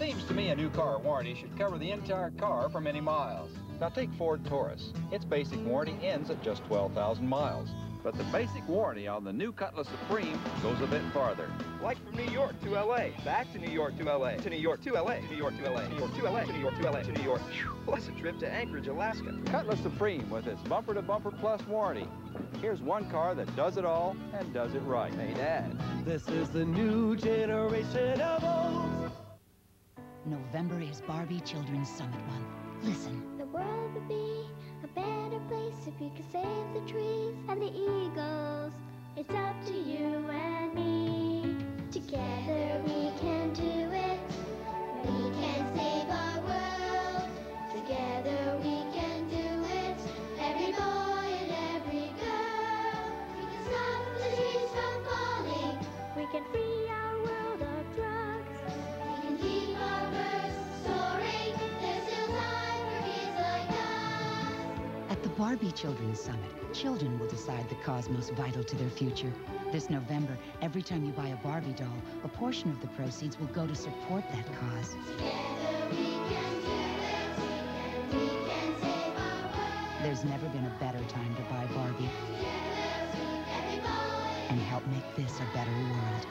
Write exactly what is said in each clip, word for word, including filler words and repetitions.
seems to me a new car warranty should cover the entire car for many miles. Now take Ford Taurus. Its basic warranty ends at just twelve thousand miles. But the basic warranty on the new Cutlass Supreme goes a bit farther. Like from New York to L A, back to New York to L A, to New York to L A, to New York to L A, to New York to L A, to New York to L A, to New York, plus a trip to Anchorage, Alaska. Cutlass Supreme with its bumper-to-bumper plus warranty. Here's one car that does it all and does it right. Hey, Dad. This is the new generation of Olds. November is Barbie Children's Summit Month. Listen. The world would be a better place if we could save the trees and the eagles. It's up to you and me. Together we can do it. We can save our world. Together we can do it. Every boy and every girl. We can stop the trees from falling. We can free our world of drugs. We can keep our birds soaring. There's still time for kids like us. At the Barbie Children's Summit, children will decide the cause most vital to their future. This November, every time you buy a Barbie doll, a portion of the proceeds will go to support that cause. Together we can do it. We can save our world. There's never been a better time to buy Barbie. Together, every boy. And help make this a better world.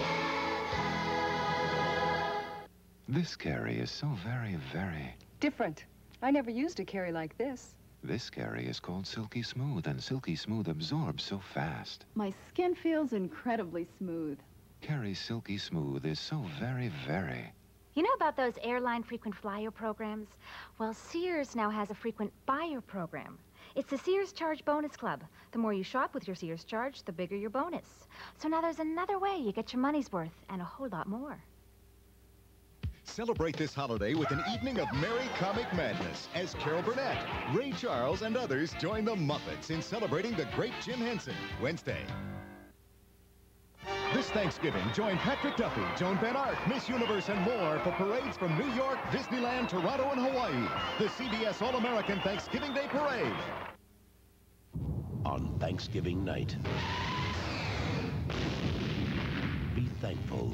This Carrie is so very, very... different. I never used a Carrie like this. This Carrie is called Silky Smooth, and Silky Smooth absorbs so fast. My skin feels incredibly smooth. Carrie's Silky Smooth is so very, very... You know about those airline frequent flyer programs? Well, Sears now has a frequent buyer program. It's the Sears Charge Bonus Club. The more you shop with your Sears Charge, the bigger your bonus. So now there's another way you get your money's worth and a whole lot more. Celebrate this holiday with an evening of merry comic madness as Carol Burnett, Ray Charles, and others join the Muppets in celebrating the great Jim Henson Wednesday. This Thanksgiving, join Patrick Duffy, Joan Van Ark, Miss Universe, and more for parades from New York, Disneyland, Toronto, and Hawaii. The C B S All-American Thanksgiving Day Parade. On Thanksgiving night, be thankful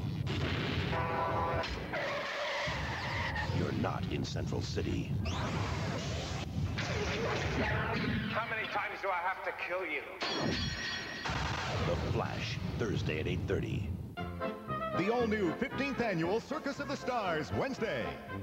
you're not in Central City. How many times do I have to kill you? The Flash, Thursday at eight thirty. The all-new fifteenth Annual Circus of the Stars, Wednesday.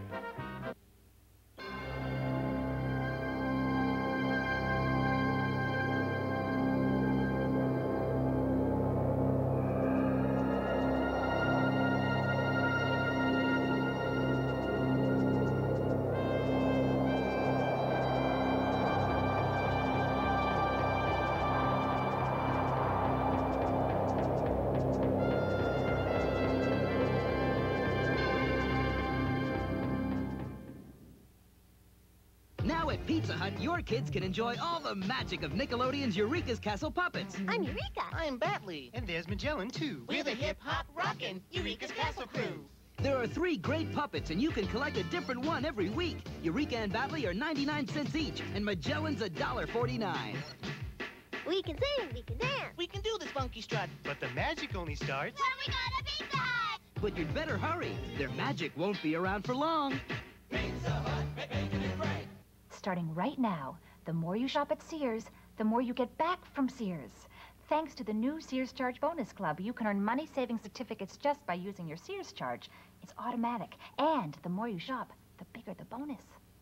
Now at Pizza Hut, your kids can enjoy all the magic of Nickelodeon's Eureka's Castle Puppets. I'm Eureka. I'm Batley. And there's Magellan, too. We're the hip-hop rockin' Eureka's Castle crew. There are three great puppets, and you can collect a different one every week. Eureka and Batley are ninety-nine cents each, and Magellan's a dollar forty-nine. We can sing, we can dance. We can do this funky strut. But the magic only starts when we go to Pizza Hut. But you'd better hurry. Their magic won't be around for long. Pizza Hut, bacon and bread. Starting right now, the more you shop at Sears, the more you get back from Sears. Thanks to the new Sears Charge Bonus Club, you can earn money-saving certificates just by using your Sears Charge. It's automatic, and the more you shop, the bigger the bonus.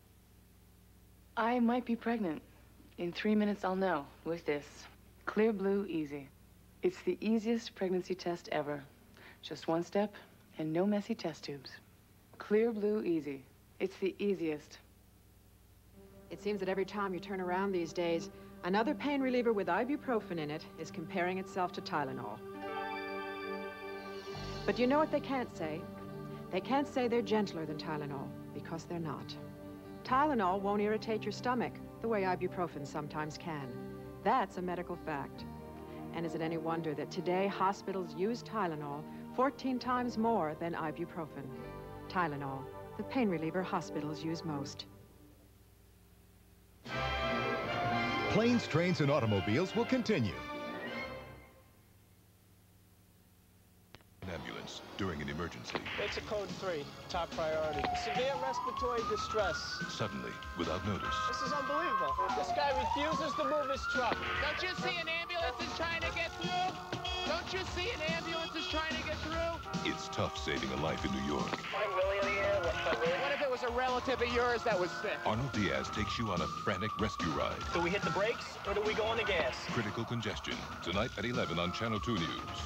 I might be pregnant. In three minutes, I'll know with this. Clear Blue Easy. It's the easiest pregnancy test ever. Just one step and no messy test tubes. Clear Blue Easy. It's the easiest. It seems that every time you turn around these days, another pain reliever with ibuprofen in it is comparing itself to Tylenol. But you know what they can't say? They can't say they're gentler than Tylenol, because they're not. Tylenol won't irritate your stomach the way ibuprofen sometimes can. That's a medical fact. And is it any wonder that today hospitals use Tylenol fourteen times more than ibuprofen? Tylenol, the pain reliever hospitals use most. Planes, trains, and automobiles will continue. Ambulance. during an emergency. It's a code three, top priority. Severe respiratory distress. Suddenly, without notice, This is unbelievable. This guy refuses to move his truck. Don't you see an ambulance is trying to get through? Don't you see an ambulance is trying to get through? it's tough saving a life in New York. What if it was a relative of yours that was sick? Arnold Diaz takes you on a frantic rescue ride. Do we hit the brakes or do we go on the gas? Critical Congestion, tonight at eleven on Channel two News.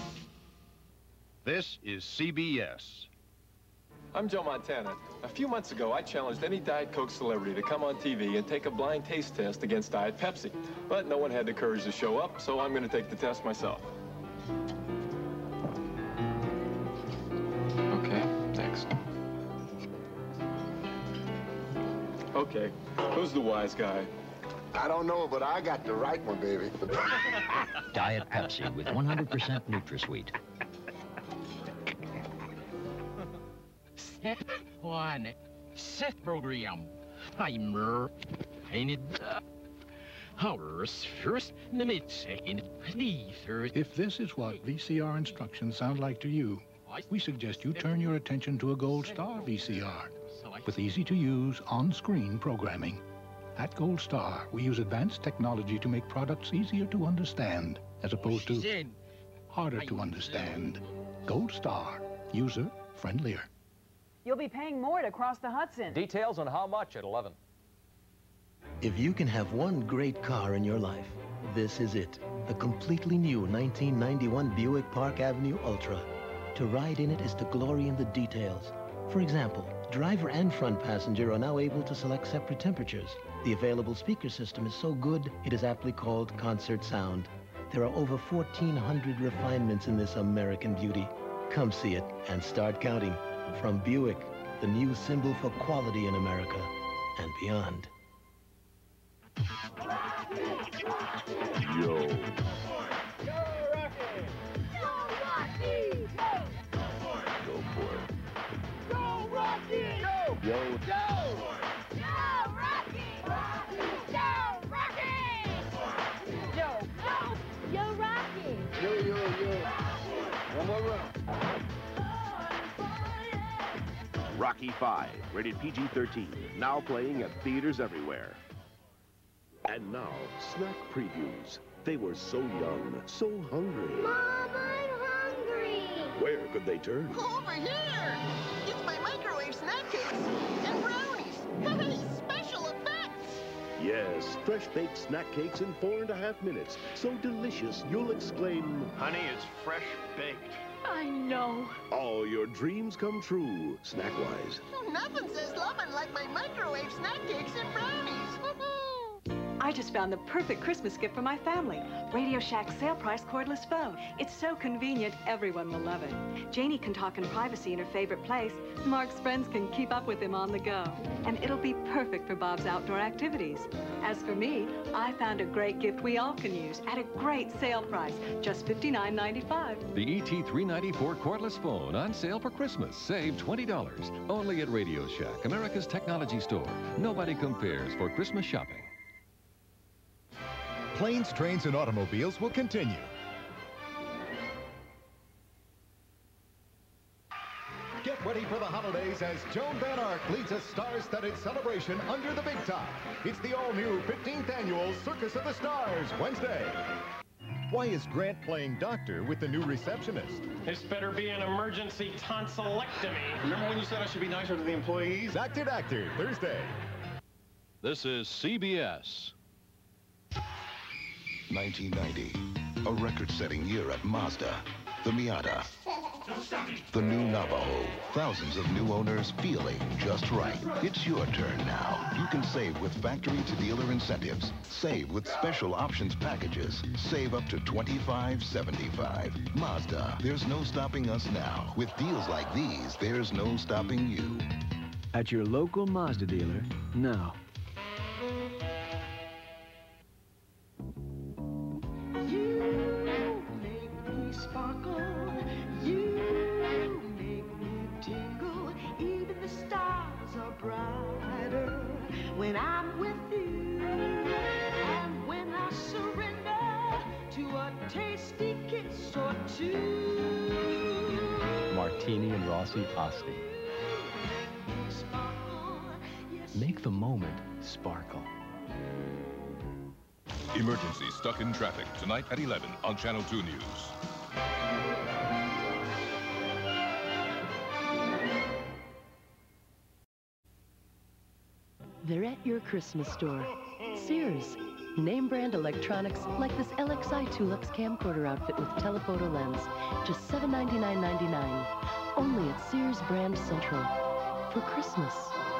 This is C B S. I'm Joe Montana. A few months ago, I challenged any Diet Coke celebrity to come on T V and take a blind taste test against Diet Pepsi. But no one had the courage to show up, so I'm going to take the test myself. Okay, thanks. Okay, who's the wise guy? I don't know, but I got the right one, baby. Diet Pepsi with one hundred percent NutraSweet. Set one. Set program. Timer. Painted. Hours first. Minute second. Please third. If this is what V C R instructions sound like to you, we suggest you turn your attention to a Gold Star V C R with easy-to-use, on-screen programming. At Gold Star, we use advanced technology to make products easier to understand, as opposed to harder to understand. Gold Star, user-friendlier. You'll be paying more to cross the Hudson. Details on how much at eleven. If you can have one great car in your life, this is it. The completely new nineteen ninety-one Buick Park Avenue Ultra. To ride in it is to glory in the details. For example, driver and front passenger are now able to select separate temperatures. The available speaker system is so good, it is aptly called concert sound. There are over fourteen hundred refinements in this American beauty. Come see it and start counting. From Buick, the new symbol for quality in America and beyond. Yo. Go for it. Go, Rocky! Go! Yo. Go! Go, Rocky! Go, Rocky! Yo! Yo! Yo, Rocky! Yo, yo, yo. One more round. Rocky five, rated P G thirteen, now playing at theaters everywhere. And now, snack previews. They were so young, so hungry. Mom, I'm hungry! Where could they turn? Over here! It's my microwave snack cakes and brownies! Hey, special effects! Yes, fresh-baked snack cakes in four and a half minutes. So delicious, you'll exclaim, Honey, it's fresh baked. I know. all your dreams come true, snack-wise. Nothing says loving like my microwave snack cakes and brownies. I just found the perfect Christmas gift for my family. Radio Shack's sale price cordless phone. It's so convenient, everyone will love it. Janie can talk in privacy in her favorite place. Mark's friends can keep up with him on the go. And it'll be perfect for Bob's outdoor activities. As for me, I found a great gift we all can use at a great sale price, just fifty-nine ninety-five. The E T three ninety-four cordless phone on sale for Christmas. Save twenty dollars. Only at Radio Shack, America's technology store. Nobody compares for Christmas shopping. Planes, Trains, and Automobiles will continue. Get ready for the holidays as Joan Van Ark leads a star-studded celebration under the big top. It's the all-new fifteenth annual Circus of the Stars, Wednesday. Why is Grant playing doctor with the new receptionist? This better be an emergency tonsillectomy. Remember when you said I should be nicer to the employees? Acted Actor, Thursday. This is C B S. nineteen ninety, a record-setting year at Mazda. The Miata, the new Navajo. Thousands of new owners feeling just right. It's your turn now. You can save with factory-to-dealer incentives. Save with special options packages. Save up to twenty-five seventy-five. Mazda, there's no stopping us now. With deals like these, there's no stopping you. At your local Mazda dealer now. Sparkle, you make me tingle. Even the stars are brighter when I'm with you. And when I surrender to a tasty kiss or two. Martini and Rossi Asti. Make the moment sparkle. Emergency Stuck in Traffic, tonight at eleven on Channel two News. They're at your Christmas store. Sears. Name brand electronics like this L X I Tulips camcorder outfit with telephoto lens. Just seven ninety-nine ninety-nine. Only at Sears Brand Central. For Christmas.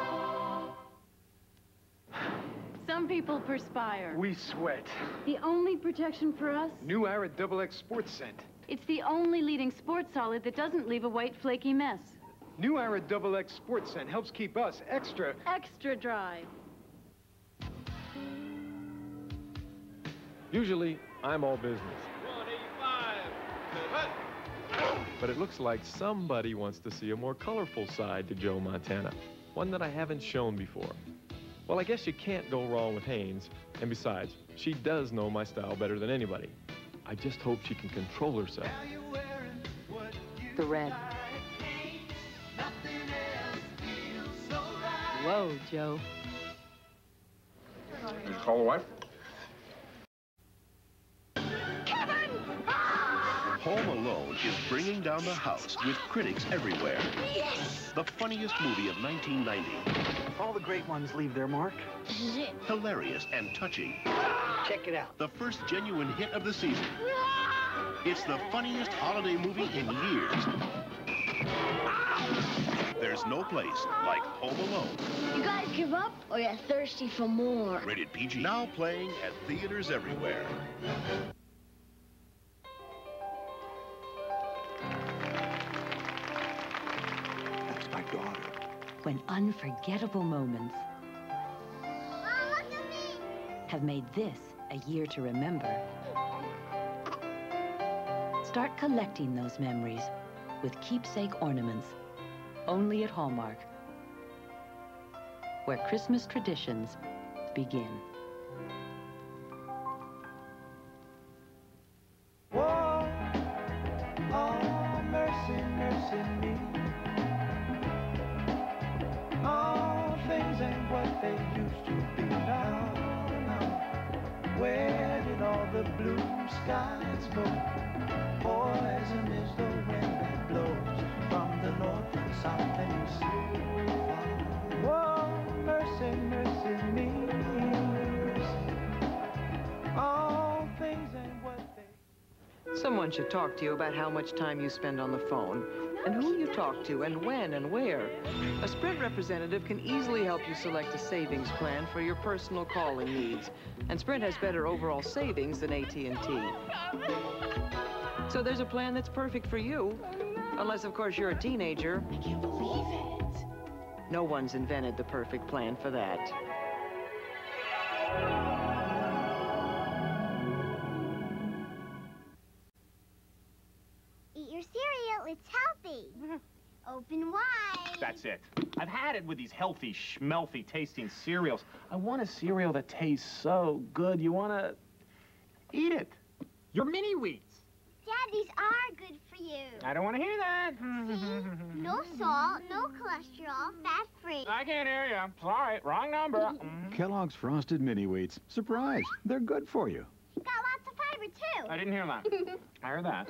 Some people perspire. We sweat. The only protection for us? New Ara Double X Sports Scent. It's the only leading sports solid that doesn't leave a white flaky mess. New Ara Double X Sports Scent helps keep us extra... Extra dry. Usually, I'm all business. But it looks like somebody wants to see a more colorful side to Joe Montana. One that I haven't shown before. Well, I guess you can't go wrong with Hanes. And besides, she does know my style better than anybody. I just hope she can control herself. The red. Whoa, Joe. Did you call the wife? Home Alone is bringing down the house with critics everywhere. Yes! The funniest movie of nineteen ninety. All the great ones leave their mark. This is it. Hilarious and touching. Check it out. The first genuine hit of the season. It's the funniest holiday movie in years. There's no place like Home Alone. You guys give up, or you're thirsty for more? Rated P G. Now playing at theaters everywhere. That's my daughter. When unforgettable moments have made this a year to remember, start collecting those memories with keepsake ornaments, only at Hallmark, where Christmas traditions begin. Whoa, oh, mercy, mercy me. All things ain't what they used to be now, now. Where did all the blue skies go? Poison is the wind that blows from the north and south and east. Whoa, mercy, mercy me. All things ain't what they... Someone should talk to you about how much time you spend on the phone, and who you talk to, and when and where. A Sprint representative can easily help you select a savings plan for your personal calling needs. And Sprint has better overall savings than A T and T. So there's a plan that's perfect for you. Unless, of course, you're a teenager. I can't believe it. No one's invented the perfect plan for that. Eat your cereal, it's healthy. Open wide. That's it. I've had it with these healthy, schmelfy tasting cereals. I want a cereal that tastes so good. You want to eat it. Your mini wheats. Dad, these are good for you. I don't want to hear that. See? No salt, no cholesterol, fat-free. I can't hear you. Sorry, wrong number. Kellogg's Frosted Mini Wheats. Surprise, they're good for you. Got lots of fiber, too. I didn't hear that. I heard that.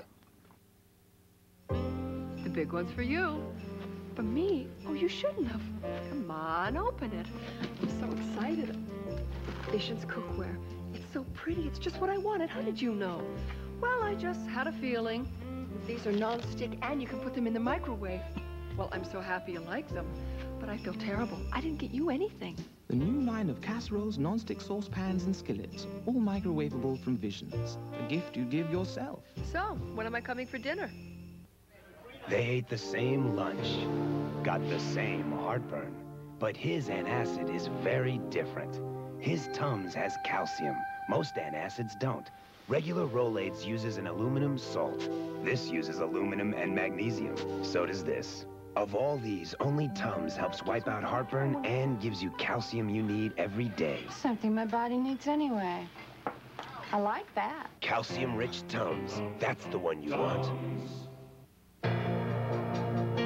The big one's for you. For me? Oh, you shouldn't have. Come on, open it. I'm so excited. Visions cookware. It's so pretty. It's just what I wanted. How did you know? Well, I just had a feeling. These are non-stick, and you can put them in the microwave. Well, I'm so happy you like them, but I feel terrible. I didn't get you anything. The new line of casseroles, non-stick saucepans, and skillets, all microwavable from Visions. A gift you give yourself. So, when am I coming for dinner? They ate the same lunch, got the same heartburn, but his antacid is very different. His Tums has calcium. Most antacids don't. Regular Rolaids uses an aluminum salt. This uses aluminum and magnesium. So does this. Of all these, only Tums helps wipe out heartburn and gives you calcium you need every day. Something my body needs anyway. I like that. Calcium-rich Tums. That's the one you want.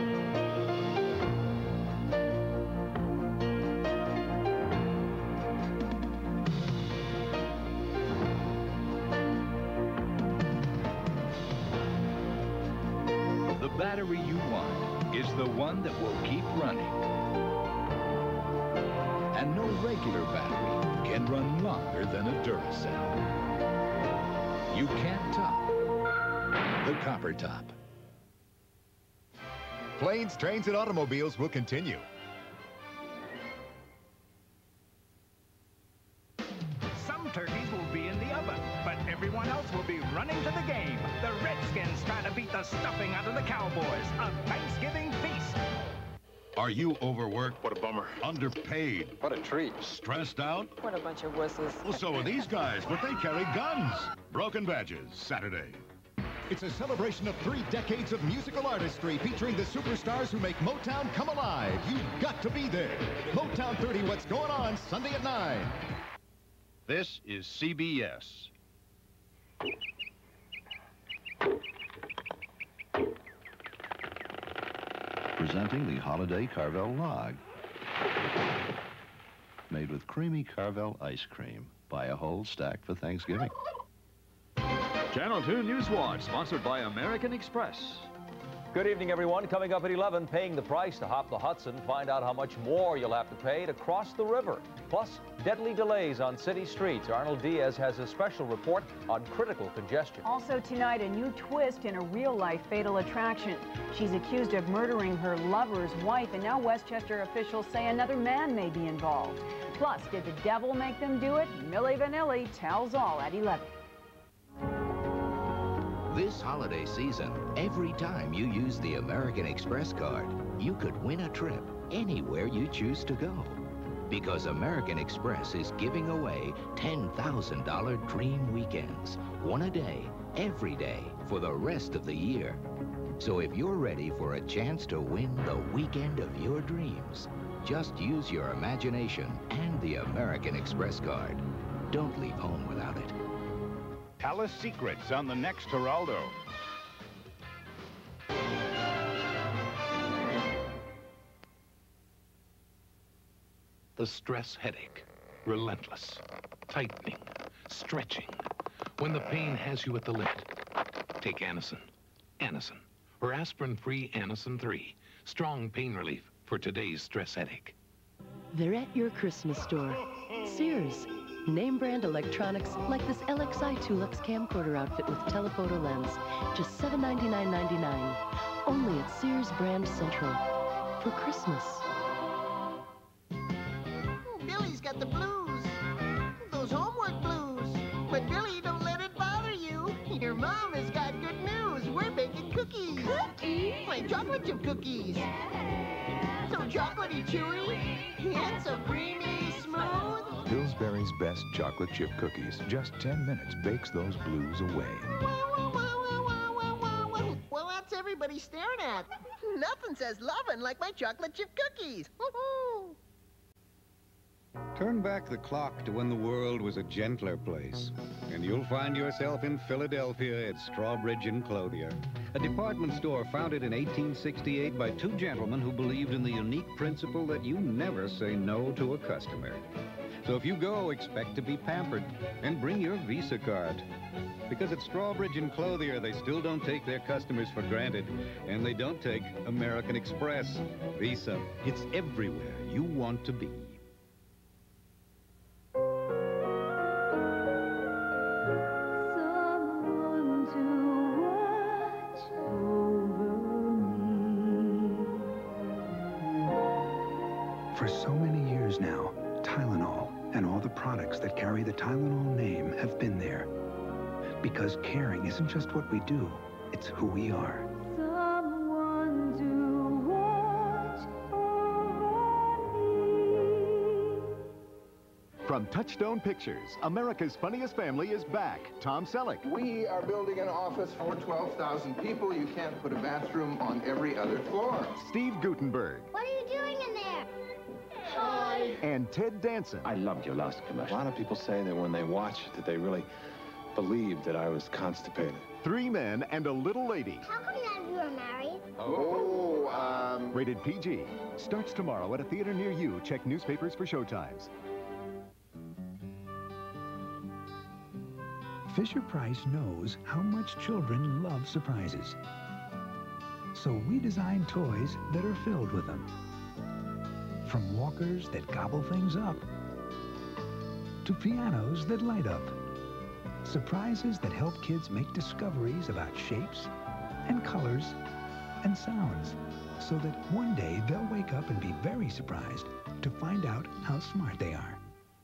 battery you want is the one that will keep running. And no regular battery can run longer than a Duracell. You can't top the Copper Top. Planes, trains, and automobiles will continue. Some turkeys will be in the oven, but everyone else will be running to the game. The Redskins try to beat the stuffing out of the Cowboys. A Thanksgiving feast. Are you overworked? What a bummer. Underpaid? What a treat. Stressed out? What a bunch of wusses. Well, so are these guys, but they carry guns. Broken Badges, Saturday. It's a celebration of three decades of musical artistry featuring the superstars who make Motown come alive. You've got to be there. Motown thirty, what's going on, Sunday at nine. This is C B S. Presenting the Holiday Carvel Log. Made with creamy Carvel ice cream. Buy a whole stack for Thanksgiving. Channel two News Watch, sponsored by American Express. Good evening, everyone. Coming up at eleven, paying the price to hop the Hudson. Find out how much more you'll have to pay to cross the river. Plus, deadly delays on city streets. Arnold Diaz has a special report on critical congestion. Also tonight, a new twist in a real-life fatal attraction. She's accused of murdering her lover's wife, and now Westchester officials say another man may be involved. Plus, did the devil make them do it? Milli Vanilli tells all at eleven. This holiday season, every time you use the American Express card, you could win a trip anywhere you choose to go. Because American Express is giving away ten thousand dollar dream weekends, one a day, every day, for the rest of the year. So if you're ready for a chance to win the weekend of your dreams, just use your imagination and the American Express card. Don't leave home without it. Palace Secrets on the next Geraldo. The stress headache. Relentless. Tightening. Stretching. When the pain has you at the limit. Take Anacin. Anacin. Or aspirin-free Anacin three. Strong pain relief for today's stress headache. They're at your Christmas store. Sears. Name brand electronics like this L X I Tulips camcorder outfit with telephoto lens. Just seven ninety-nine ninety-nine. Only at Sears Brand Central. For Christmas. Billy's got the blues. Those homework blues. But Billy, don't let it bother you. Your mom has got good news. We're baking cookies. Cookies? Like chocolate chip cookies. Yeah. So chocolatey chewy and so creamy smooth. Pillsbury's best chocolate chip cookies. Just ten minutes bakes those blues away. Well, that's everybody staring at. Nothing says lovin' like my chocolate chip cookies. Turn back the clock to when the world was a gentler place, and you'll find yourself in Philadelphia at Strawbridge and Clothier, a department store founded in eighteen sixty-eight by two gentlemen who believed in the unique principle that you never say no to a customer. So if you go, expect to be pampered, and bring your Visa card. Because at Strawbridge and Clothier, they still don't take their customers for granted, and they don't take American Express. Visa, it's everywhere you want to be. For so many years now, Tylenol and all the products that carry the Tylenol name have been there. Because caring isn't just what we do, it's who we are. Someone to watch over me. From Touchstone Pictures, America's Funniest Family is back. Tom Selleck. We are building an office for twelve thousand people. You can't put a bathroom on every other floor. Steve Guttenberg. What are you doing in there? Hi. And Ted Danson. I loved your last commercial. A lot of people say that when they watch it, that they really believed that I was constipated. Three men and a little lady. How come none of you are married? Oh, um... Rated P G. Starts tomorrow at a theater near you. Check newspapers for showtimes. Fisher-Price knows how much children love surprises. So we design toys that are filled with them. From walkers that gobble things up, to pianos that light up. Surprises that help kids make discoveries about shapes and colors and sounds, so that one day they'll wake up and be very surprised to find out how smart they are.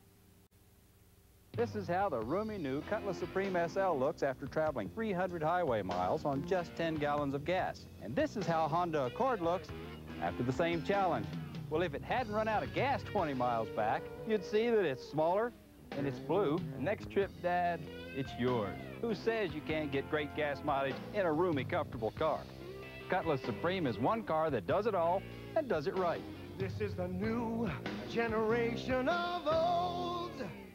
This is how the roomy new Cutlass Supreme S L looks after traveling three hundred highway miles on just ten gallons of gas. And this is how Honda Accord looks after the same challenge. Well, if it hadn't run out of gas twenty miles back, you'd see that it's smaller and it's blue. And next trip, Dad, it's yours. Who says you can't get great gas mileage in a roomy, comfortable car? Cutlass Supreme is one car that does it all and does it right. This is the new generation of old.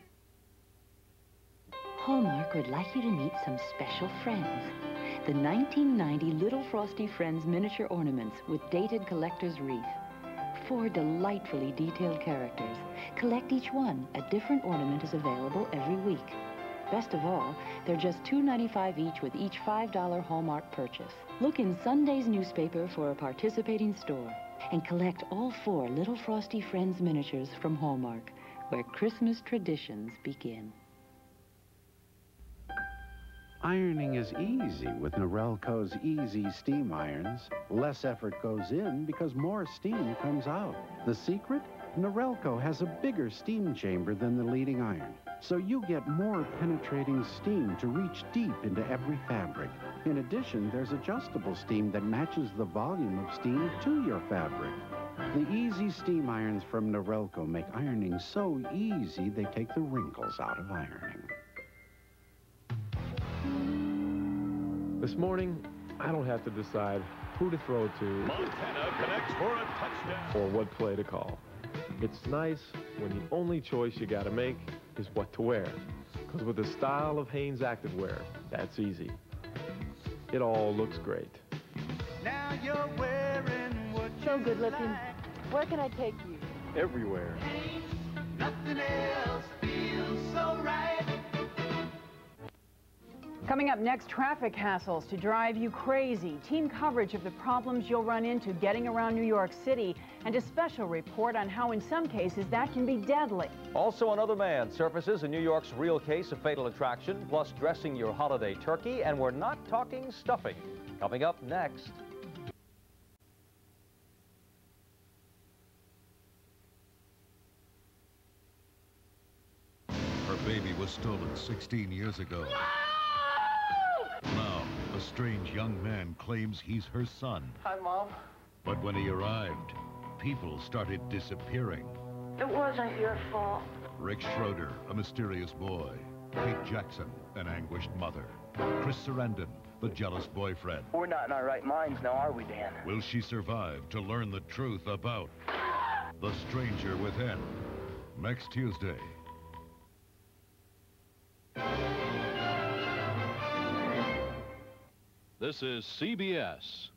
Hallmark would like you to meet some special friends. The nineteen ninety Little Frosty Friends miniature ornaments with dated collector's wreath. Four delightfully detailed characters. Collect each one. A different ornament is available every week. Best of all, they're just two ninety-five each with each five dollar Hallmark purchase. Look in Sunday's newspaper for a participating store and collect all four Little Frosty Friends miniatures from Hallmark, where Christmas traditions begin. Ironing is easy with Norelco's Easy Steam Irons. Less effort goes in because more steam comes out. The secret? Norelco has a bigger steam chamber than the leading iron, so you get more penetrating steam to reach deep into every fabric. In addition, there's adjustable steam that matches the volume of steam to your fabric. The Easy Steam Irons from Norelco make ironing so easy they take the wrinkles out of ironing. This morning, I don't have to decide who to throw to. Montana connects for a touchdown. Or what play to call. It's nice when the only choice you gotta make is what to wear. Because with the style of Hanes Activewear, that's easy. It all looks great. Now you're wearing what So you good looking. like. Where can I take you? Everywhere. Nothing else feels so right. Coming up next, traffic hassles to drive you crazy, team coverage of the problems you'll run into getting around New York City, and a special report on how in some cases that can be deadly. Also, another man surfaces in New York's real case of fatal attraction, plus dressing your holiday turkey, and we're not talking stuffing. Coming up next. Her baby was stolen sixteen years ago. Now, a strange young man claims he's her son. Hi, Mom. But when he arrived, people started disappearing. It wasn't your fault. Rick Schroeder, a mysterious boy. Kate Jackson, an anguished mother. Chris Sarandon, the jealous boyfriend. We're not in our right minds now, are we, Dan? Will she survive to learn the truth about the stranger within? Next Tuesday. This is C B S.